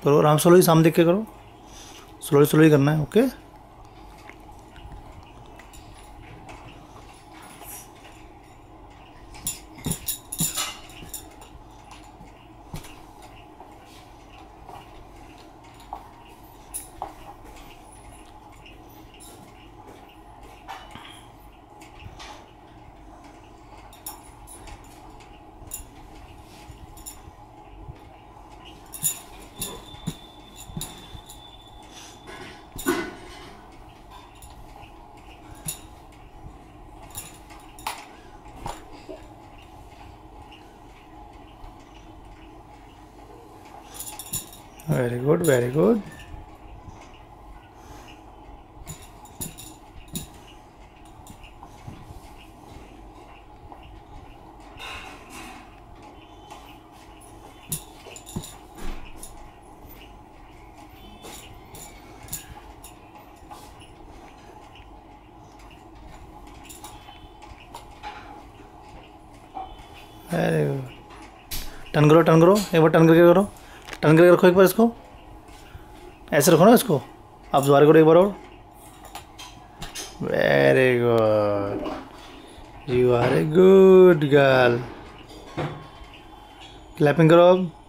करो आराम, स्लोली सामने देख के करो, स्लोली स्लोली करना है। Okay very good very good. Very good. Turn करो टर्न करो, एक बार टर्न करके करो, टर्न करके रखो एक बार इसको, ऐसे रखो ना इसको। आप दोबारा करो एक बार और। Very good, you are a good girl. Clapping करो अब।